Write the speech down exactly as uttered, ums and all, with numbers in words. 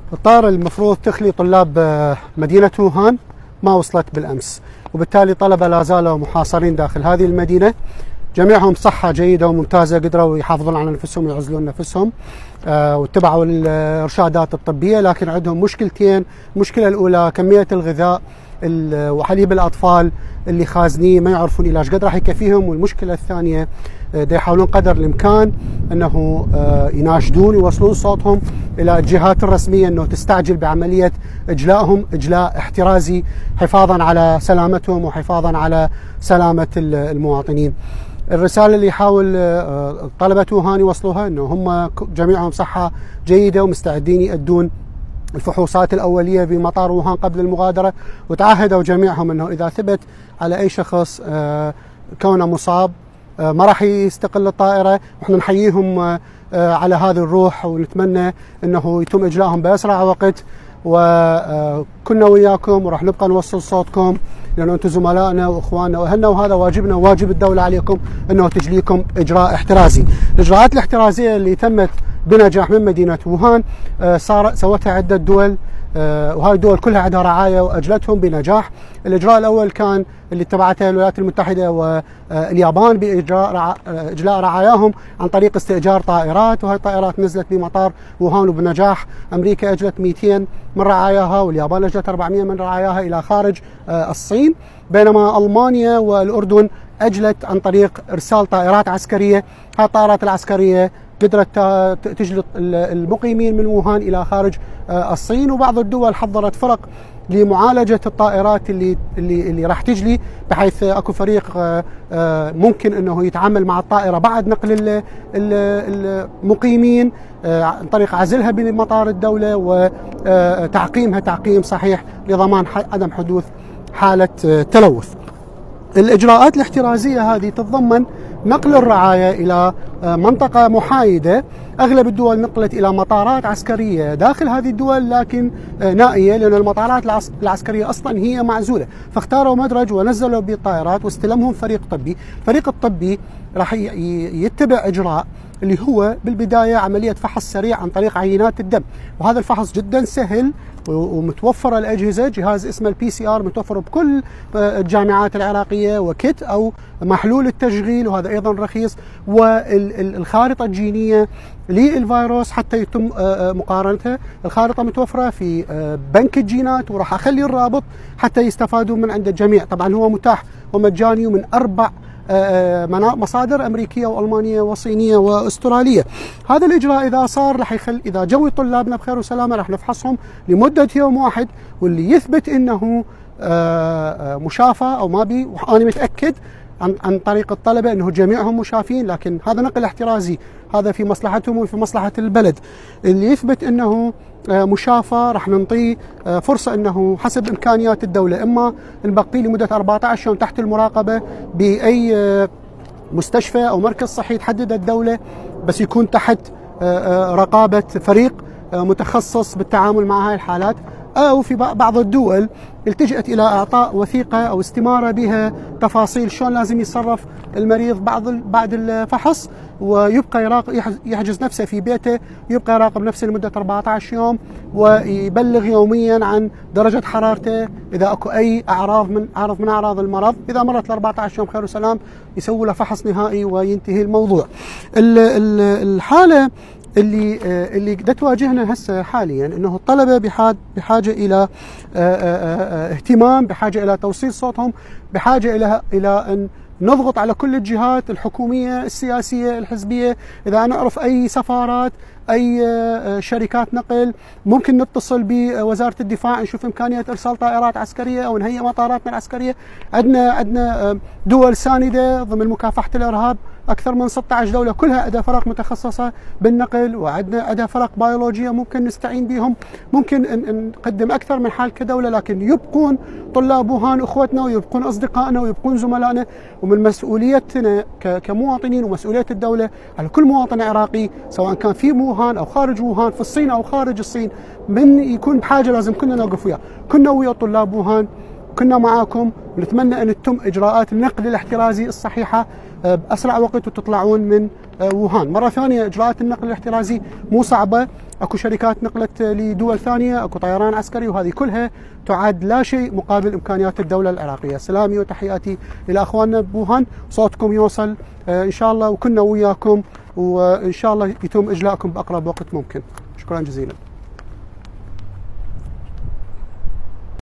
الطائرة المفروض تخلي طلاب مدينة ووهان ما وصلت بالأمس، وبالتالي طلبة لا زالوا محاصرين داخل هذه المدينة. جميعهم صحة جيدة وممتازة، قدروا يحافظون على نفسهم ويعزلون نفسهم آه واتبعوا الإرشادات الطبية، لكن عندهم مشكلتين. المشكلة الأولى كمية الغذاء وحليب الأطفال اللي خازنيه ما يعرفون إلى ايش قد راح يكفيهم، والمشكلة الثانية دا يحاولون قدر الإمكان أنه يناشدون يوصلون صوتهم إلى الجهات الرسمية أنه تستعجل بعملية إجلائهم إجلاء احترازي حفاظا على سلامتهم وحفاظا على سلامة المواطنين. الرسالة اللي يحاول طلبة ووهان يوصلوها أنه هم جميعهم صحة جيدة ومستعدين يؤدون الفحوصات الأولية بمطار ووهان قبل المغادرة، وتعهدوا جميعهم أنه إذا ثبت على أي شخص كونه مصاب ما راح يستقل الطائرة. ونحن نحييهم على هذه الروح ونتمنى أنه يتم إجلائهم بأسرع وقت، وكنا وياكم وراح نبقى نوصل صوتكم لأنه أنتم زملائنا وإخواننا وأهلنا، وهذا واجبنا وواجب الدولة عليكم أنه تجليكم إجراء احترازي. الإجراءات الاحترازية اللي تمت بنجاح من مدينة ووهان صار سوتها عدة دول، وهاي الدول كلها عندها رعاية وأجلتهم بنجاح. الإجراء الأول كان اللي اتبعته الولايات المتحدة واليابان بإجراء إجلاء رعاياهم عن طريق استئجار طائرات، وهاي الطائرات نزلت بمطار ووهان وبنجاح. أمريكا أجلت مئتين من رعاياها، واليابان أجلت أربعمئة من رعاياها إلى خارج الصين، بينما ألمانيا والأردن أجلت عن طريق إرسال طائرات عسكرية. هاي الطائرات العسكرية قدرت تجلط المقيمين من ووهان إلى خارج الصين، وبعض الدول حضرت فرق لمعالجة الطائرات اللي اللي اللي راح تجلي، بحيث اكو فريق ممكن انه يتعامل مع الطائرة بعد نقل المقيمين عن طريق عزلها بمطار الدولة وتعقيمها تعقيم صحيح لضمان عدم حدوث حالة تلوث. الإجراءات الاحترازية هذه تتضمن نقل الرعاية إلى منطقة محايدة. أغلب الدول نقلت إلى مطارات عسكرية داخل هذه الدول لكن نائية، لأن المطارات العسكرية أصلا هي معزولة، فاختاروا مدرج ونزلوا بالطائرات واستلمهم فريق طبي. الفريق الطبي راح يتبع إجراء اللي هو بالبداية عملية فحص سريع عن طريق عينات الدم، وهذا الفحص جدا سهل ومتوفرة الأجهزة. جهاز اسمه البي سي آر متوفر بكل الجامعات العراقية، وكيت أو محلول التشغيل وهذا أيضا رخيص، والخارطة الجينية للفيروس حتى يتم مقارنتها. الخارطة متوفرة في بنك الجينات، وراح أخلي الرابط حتى يستفادوا من عند الجميع. طبعا هو متاح ومجاني ومن أربع مصادر أمريكية وألمانية وصينية وأسترالية. هذا الإجراء إذا صار راح يخل إذا جو طلابنا بخير وسلامة راح نفحصهم لمدة يوم واحد، واللي يثبت إنه مشافى أو ما بي، وأنا متأكد عن عن طريق الطلبة أنه جميعهم مشافين، لكن هذا نقل احترازي، هذا في مصلحتهم وفي مصلحة البلد. اللي يثبت أنه مشافى راح ننطيه فرصة أنه حسب إمكانيات الدولة إما نبقيه لمدة أربعة عشر يوم تحت المراقبة بأي مستشفى أو مركز صحي تحدد الدولة، بس يكون تحت رقابة فريق متخصص بالتعامل مع هاي الحالات، أو في بعض الدول التجأت إلى إعطاء وثيقة أو استمارة بها تفاصيل شلون لازم يتصرف المريض بعد بعد الفحص، ويبقى يراقب يحجز نفسه في بيته، يبقى يراقب نفسه لمدة أربعة عشر يوم، ويبلغ يوميا عن درجة حرارته إذا أكو أي أعراض من أعراض من أعراض المرض. إذا مرت ال أربعة عشر يوم خير وسلام يسوي له فحص نهائي وينتهي الموضوع. الحالة اللي اللي دا تواجهنا هسه حاليا انه الطلبه بحاجه الى اهتمام، بحاجه الى توصيل صوتهم، بحاجه الى الى ان نضغط على كل الجهات الحكوميه السياسيه الحزبيه. اذا انا اعرف اي سفارات اي شركات نقل ممكن نتصل بوزاره الدفاع نشوف امكانيه ارسال طائرات عسكريه او نهيئ مطاراتنا العسكريه. عندنا عندنا دول سانده ضمن مكافحه الارهاب، اكثر من ستة عشر دوله كلها عندها فرق متخصصه بالنقل، وعندنا عندها فرق بيولوجيه ممكن نستعين بهم، ممكن نقدم اكثر من حال كدوله، لكن يبقون طلاب ووهان اخوتنا ويبقون اصدقائنا ويبقون زملائنا. ومن مسؤوليتنا كمواطنين ومسؤوليه الدوله على كل مواطن عراقي سواء كان في ووهان او خارج ووهان، في الصين او خارج الصين، من يكون بحاجه لازم كنا نوقف وياه. كنا ويا طلاب ووهان، كنا معاكم، ونتمنى ان تتم اجراءات النقل الاحترازي الصحيحه باسرع وقت وتطلعون من ووهان. مره ثانيه اجراءات النقل الاحترازي مو صعبه، اكو شركات نقلت لدول ثانيه، اكو طيران عسكري، وهذه كلها تعد لا شيء مقابل امكانيات الدوله العراقيه. سلامي وتحياتي الى اخواننا بوهان، صوتكم يوصل ان شاء الله، وكنا وياكم، وان شاء الله يتم اجلائكم باقرب وقت ممكن. شكرا جزيلا.